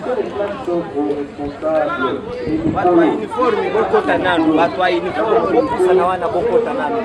Watu wa uniform bokota nanu, watu wa uniform bokusa na wana bokota nanu.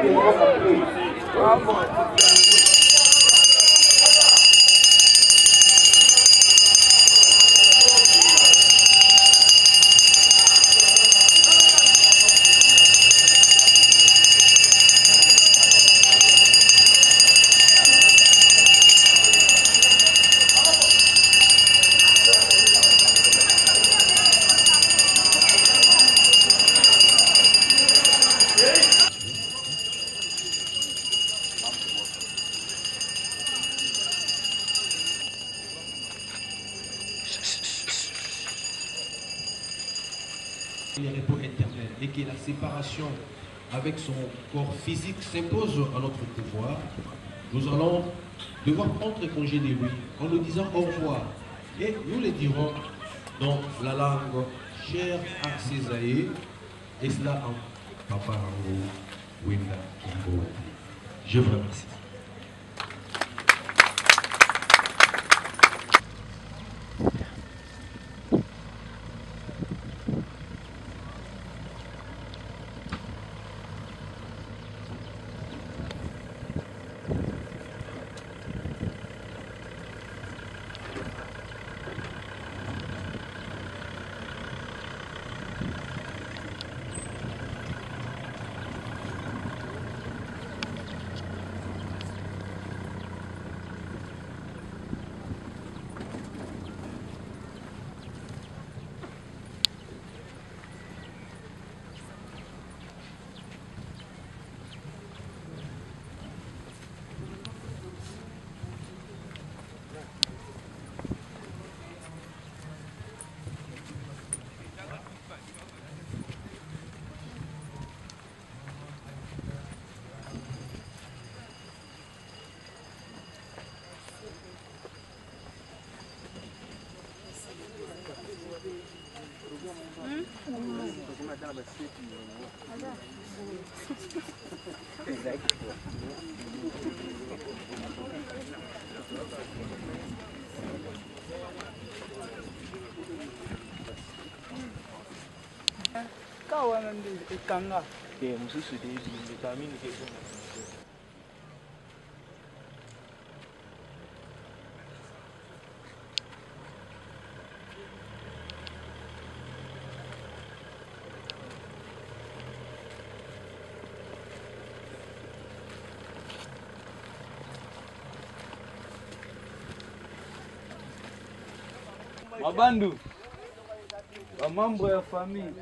Les repos éternels et que la séparation avec son corps physique s'impose à notre pouvoir, nous allons devoir prendre congé de lui en nous disant au revoir. Et nous le dirons dans la langue chère à Césaïe, et cela en Paparango, Wenda, Kimbo. Je vous remercie. Mabandu wa mambo ya famille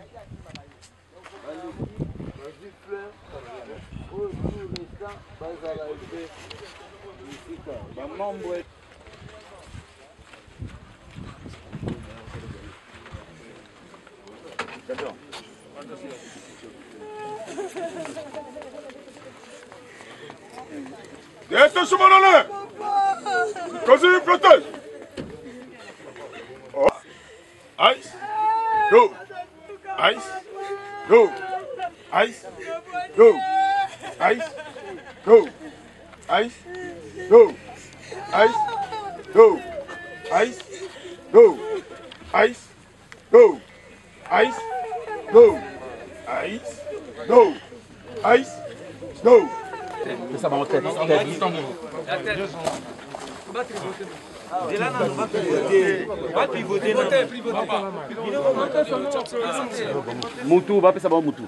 Ice, go, ice, go, ice, go, ice, go, ice, go, ice, go, ice, go, ice, go, ice, go, ice, go, ice, go. Ça va en tête. Moutou, va ça va Moutou.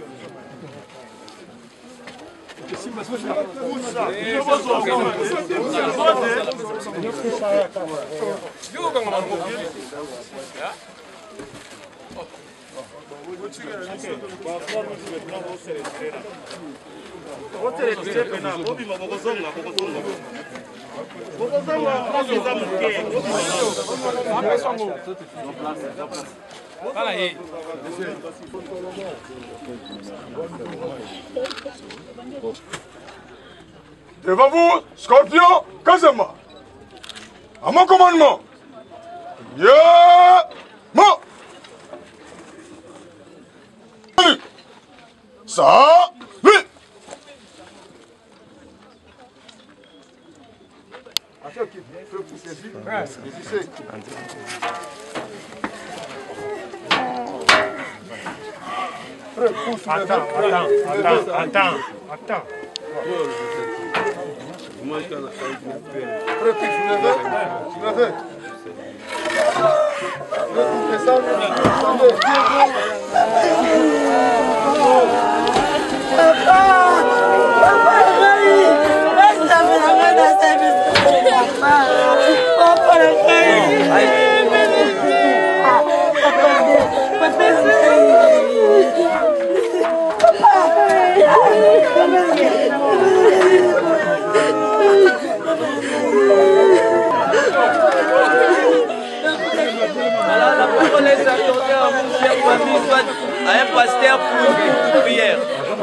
Devant vous, Scorpion Kazama. À mon commandement. Ça, lui. Attends. La parole est accordée à mon cher famille, soit à un pasteur pour une prière.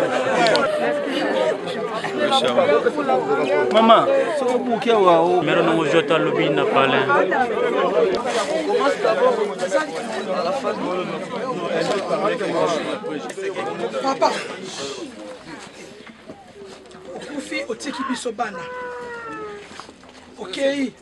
Maman, c'est pour qui waouh? Mero no jota lobi na pale. On commence d'abord à la phase de Papa, okufi otiki biso bana. Ok.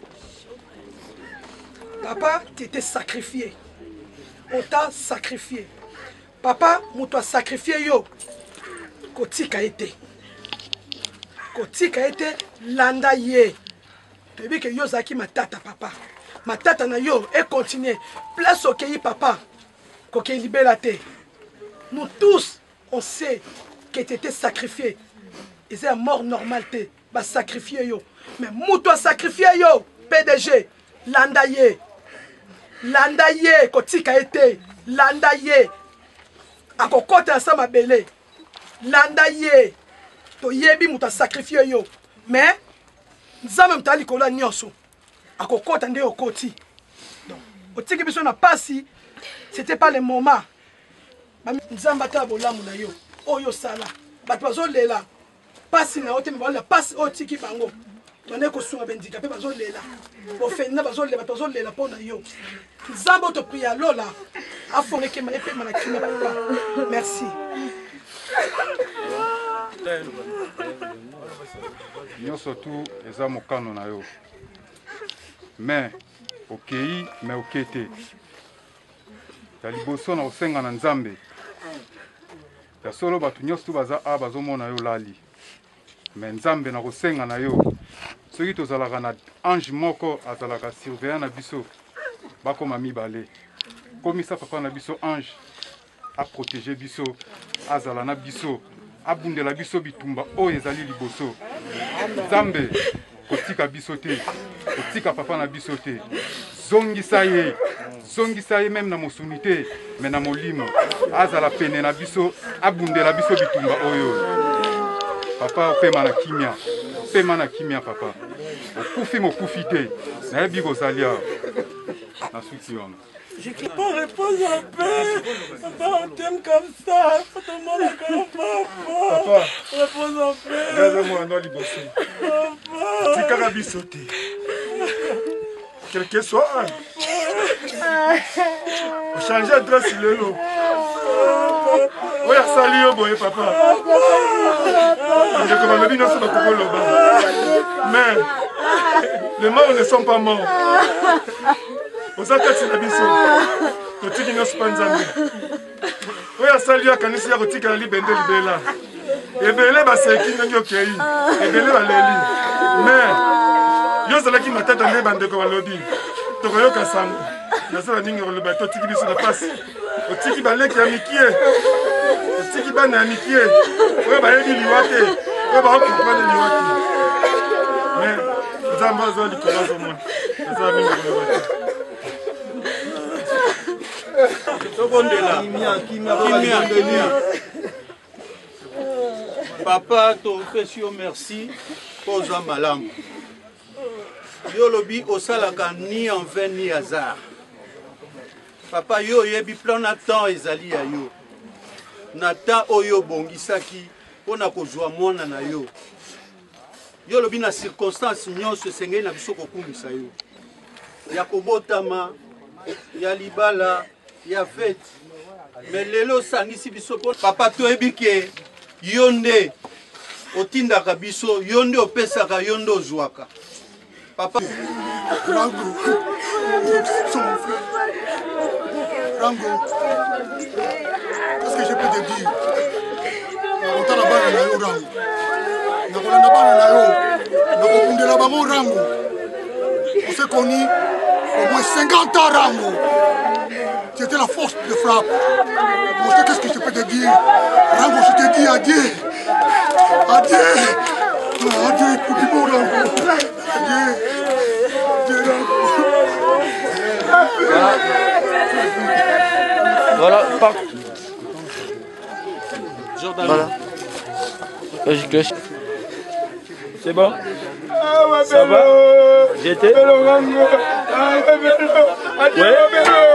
Papa, tu étais sacrifié. On t'a sacrifié. Papa, on t'a sacrifié yo. Kotika été. Kotika été landa ye. Tu veux que yo zaki ma tata papa. Ma tata na yo et continue. Place au pays papa. Koke libérate. Nous tous, on sait que tu étais sacrifié. Et c'est un mort normal te. Ba sacrifié yo. Mais mouto sacrifié yo. PDG. Landa ye. Landa ye. Kotika été. Landa ye. Akokota sa mabele. Landa ye. To yebi muta sacrifié yo. Mais nzambe mtali kola nyonso. Akokota nde okoti. Donc otiki biso na pasi, c'était pas le moment. Nzamba ta bolamu na yo. Oyo sala. Bato bazolela. Pasi na ote mbala pasi otiki bango. Tone ko sunga bendika pe bazolela. Ofenda bazolela bato bazolela pona yo. Nzamba to priya lola. Afoneke ma epe manakina papa. Merci. Nyonso tu eza mokano na yo. Mais okei mais okete. Ya liboso na osenga na Nzambe. Ya solo batu nyonso tu baza a bazomona yo lali. Mais Nzambe na kosenga na yo. Soki tozalaka na ange moko azalaka surveillant na biso bakoma mibale. Komisa papa na biso ange a protéger biso azala na biso abundela biso bitumba oyo ezali liboso. Nzambe kotika biso te, kotika papa na biso te. Zongisa ye même na mosuni te, mais na molimo azala pene na biso abundela biso bitumba oyo. Papa opema na kimia papa. Okufi mokufi te, nayebi kozali awa na suki wana. Je ne peux pas répondre en paix. Papa, on t'aime comme ça. Faut te demander comme papa. Papa, réponds en paix. regarde-moi dans les bossés. Papa. C'est carabisoté. Quel que soit un. Vous changez d'adresse sur le lot. Oui, salut au boy, papa. Je commande bien sur notre polo. Mais les morts ne sont pas morts. Vous avez fait la biso. Vous avez dit que vous n'avez pas de oui, salut à Kanisi à Rotika Ali Bende Libela. Et Bele Baseki Nyoki. Et Bele Valeli. Mais, yo zalaki matata nde bandeko balobi. Tokoyoka sango. Nasala ningi le bateau tiki biso na passe. Otiki baleki ya mikie. Otiki bana ya mikie. Oyo bayebi liwate. Oyo ba comprendre liwate. Mais nzamba zo likolo zo mona. Nzamba mingi liwate. Papa, ton précieux merci pour un malam. Yo lobi osalaka ni en vain ni hasard. Papa yo yebi plan na temps ezali ya yo. Na temps oyo bongisaki pona kozwa mwana na yo. Yo lobi na circonstance nyonso sengeli na biso kokumisa yo. Ya kobotama, ya libala, ya fête. Mais lelo sangisi biso papa toyebi ke yonde otindaka biso yonde opesaka yonde ozwaka papa Rango, qu'est-ce que je peux te dire? On la balle na yo Rango. Na balle na yo. Na kokundela bango Rango. On s'est connus au moins 50 ans Rango. C'était la force de frappe. Bon, qu'est-ce que je peux te dire? Rango, je te dis adieu. Adieu. Adieu pour du bon Rango. Adieu. Adieu Rango. Voilà, part. Voilà. C'est bon? Ça va? J'étais? Ouais.